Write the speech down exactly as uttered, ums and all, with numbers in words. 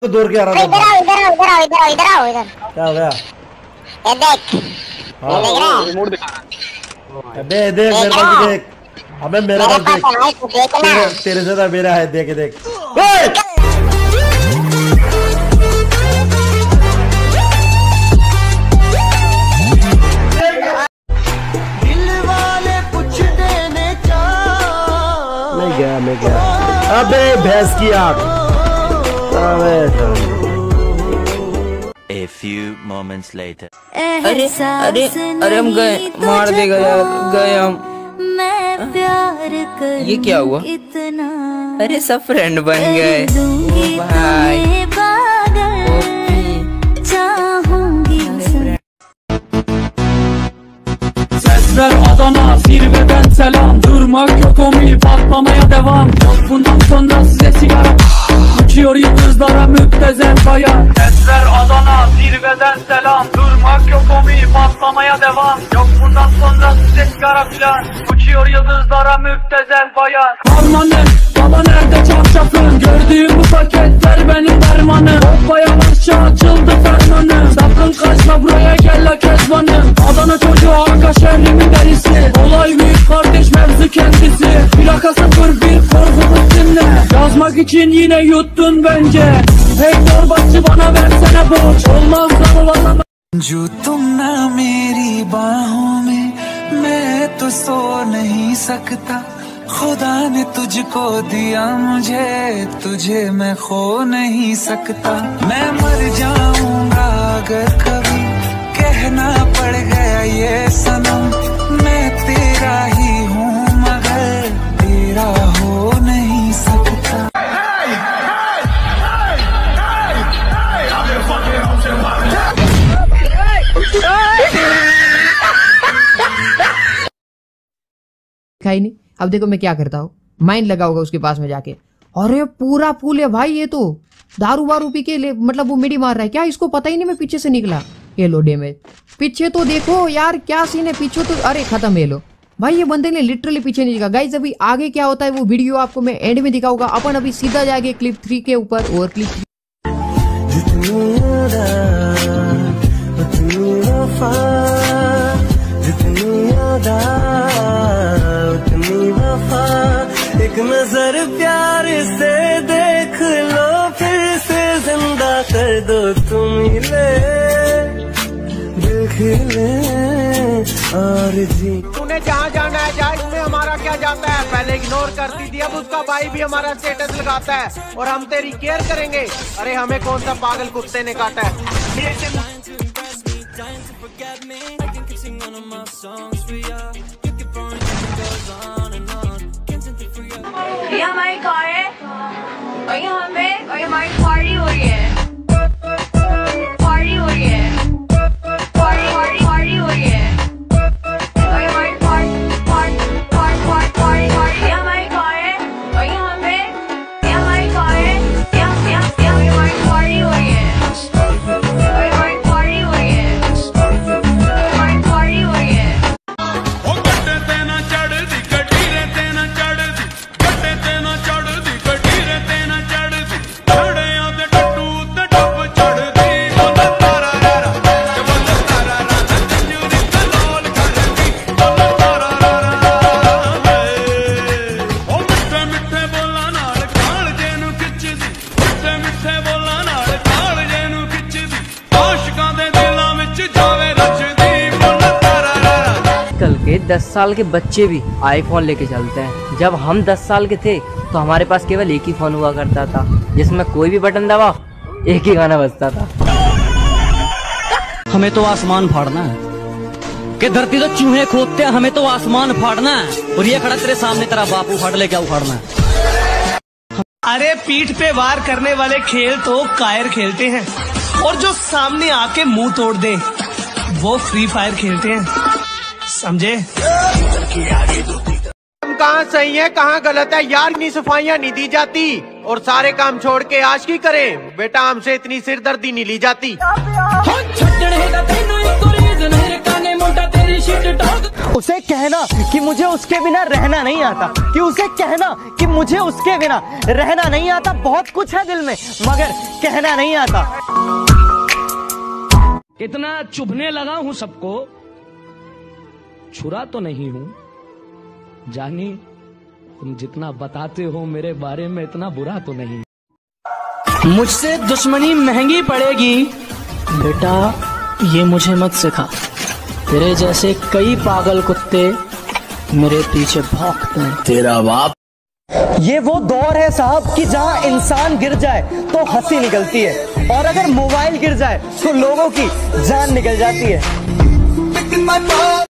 दूर क्या रहा था? इधर आओ इधर आओ इधर आओ इधर आओ इधर आओ इधर। क्या हो गया? ये देख, ये देख रहा है? रिमोट दिखा रहा है। अबे देख मेरे पास देख। अबे मेरे पास देख। तेरे तेरे से तो मेरा है, देख देख। दिल वाले कुछ देने का। मैं गया मैं गया। अबे भैंस की आँख। A few moments later. अरे अरे अरे हम गए, मार देगा यार, गए हम। मैं प्यार कर ये क्या हुआ? इतना अरे सब फ्रेंड बन गए भाई। Sesler Adana zirveden selam. Durmak yok omi patlamaya devam. Yok bundan sonra size sigara. Uçuyor yıldızlara müptezel bayan. Sesler Adana zirveden selam. Durmak yok omi patlamaya devam. Yok bundan sonra size sigara filan. Uçuyor yıldızlara müptezel bayan. Harmanım baba nerede çarşafın? Gördüğüm bu paketler benim dermanım. Hoppa yavaşça açıldı fermanım. Sakın kaçma buraya gel la kezbanım. Adana çocuğu arka şehrimin derisi. Olay büyük kardeş mevzu kendisi. Plaka sıfır bir korkumuz dinle. Yazmak için yine yuttun bence. Hey torbacı bana versene borç. Olmaz da valla. जो तुम ना मेरी बाहों में मैं तो सो नहीं सकता। खुदा ने तुझको दिया मुझे, तुझे मैं खो नहीं सकता। मैं मर जाऊंगा अगर कभी कहना पड़ गया ये सनम। मैं तेरा ही हूँ मगर तेरा हो नहीं सकता। खाई नहीं। अब देखो मैं क्या करता हूँ, माइंड लगा होगा उसके पास में जाके। अरे पूरा पुल है भाई, ये तो दारू वारू पी के ले, मतलब वो मिडी मार रहा है क्या? इसको पता ही नहीं मैं पीछे से निकला। ये लो डैमेज। पीछे तो देखो यार क्या सीन है, पीछे तो अरे खत्म। ये लो भाई, ये बंदे ने लिटरली पीछे नहीं दिखा। गाइस अभी आगे क्या होता है वो वीडियो आपको मैं एंड में दिखाऊंगा। अपन अभी सीधा जाएंगे क्लिप थ्री के ऊपर। और क्लिप थ्री एक नजर प्यार से देख लो, फिर से जिंदा कर दो तुम ले देख ले और जी। तूने जहाँ जाना है जा, इसमें हमारा क्या जाता है? पहले इग्नोर करती थी, अब उसका भाई भी हमारा स्टेटस लगाता है और हम तेरी केयर करेंगे। अरे हमें कौन सा पागल कुत्ते ने काटा है? ये हमारी कार है और यहाँ पे और हमारी पार्टी हो रही है। पार्टी हो रही है। पार्टी पार्टी पार्टी हो रही है। और हमारी party party party party party ये हमारी कार है और यहाँ पे ये हमारी कार है। यहाँ यहाँ यहाँ हमारी पार्टी हो रही है। और हमारी पार्टी हो रही है। हमारी पार्टी हो रही है। दस साल के बच्चे भी आईफोन लेके चलते हैं। जब हम दस साल के थे तो हमारे पास केवल एक ही फोन हुआ करता था, जिसमें कोई भी बटन दबाओ एक ही गाना बजता था। हमें तो आसमान फाड़ना है कि धरती तो चूहे खोदते हैं, हमें तो आसमान फाड़ना है। और ये खड़ा तेरे सामने तेरा बाप उखाड़ ले, क्या उखाड़ना है? अरे पीठ पे वार करने वाले खेल तो कायर खेलते हैं, और जो सामने आके मुंह तोड़ दे वो फ्री फायर खेलते हैं, समझे? हम कहाँ सही है कहाँ गलत है यार, इतनी सफाइयाँ नहीं दी जाती और सारे काम छोड़ के आशिकी करें बेटा, हमसे इतनी सिरदर्दी नहीं ली जाती। उसे कहना कि मुझे उसके बिना रहना नहीं आता, कि उसे कहना कि मुझे उसके बिना रहना नहीं आता। बहुत कुछ है दिल में मगर कहना नहीं आता। इतना चुभने लगा हूं सबको, छुरा तो नहीं हूं। जानी तुम जितना बताते हो मेरे बारे में इतना बुरा तो नहीं। मुझसे दुश्मनी महंगी पड़ेगी बेटा, ये मुझे मत सिखा। तेरे जैसे कई पागल कुत्ते मेरे पीछे भौंकते हैं। तेरा बाप। ये वो दौर है साहब कि जहां इंसान गिर जाए तो हंसी निकलती है, और अगर मोबाइल गिर जाए तो लोगों की जान निकल जाती है।